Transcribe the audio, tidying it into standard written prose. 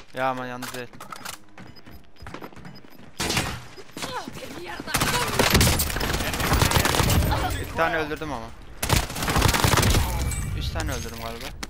Ya ama yalnız değil. Bir tane öldürdüm ama. 3 tane öldürdüm galiba.